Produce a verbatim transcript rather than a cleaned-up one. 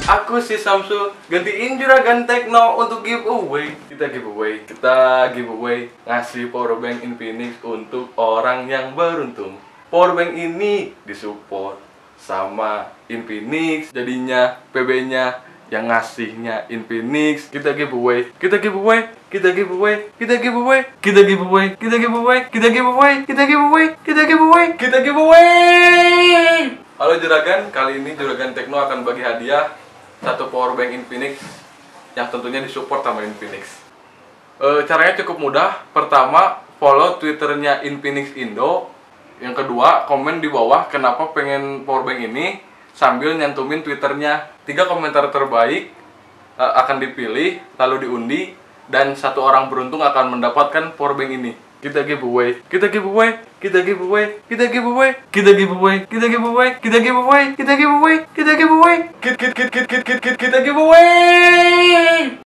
Aku si Samsul gantiin Juragan Tekno untuk giveaway. Kita giveaway, kita giveaway ngasih powerbank Infinix untuk orang yang beruntung. Powerbank ini disupport sama Infinix, jadinya P B-nya yang ngasihnya Infinix. Kita giveaway, kita giveaway, kita giveaway, kita giveaway, kita giveaway, kita giveaway, kita giveaway, kita giveaway, kita giveaway, kita giveaway. Halo Juragan, kali ini Juragan Tekno akan bagi hadiah satu powerbank Infinix yang tentunya disupport sama Infinix. E, caranya cukup mudah. Pertama, follow Twitternya Infinix Indo. Yang kedua, komen di bawah kenapa pengen powerbank ini sambil nyantumin Twitternya. Tiga komentar terbaik e, akan dipilih lalu diundi dan satu orang beruntung akan mendapatkan powerbank ini. Kita giveaway, kita giveaway, kita giveaway, kita giveaway, kita giveaway, kita giveaway, kita giveaway, kita giveaway, kita giveaway, kita giveaway, kita giveaway, kita giveaway.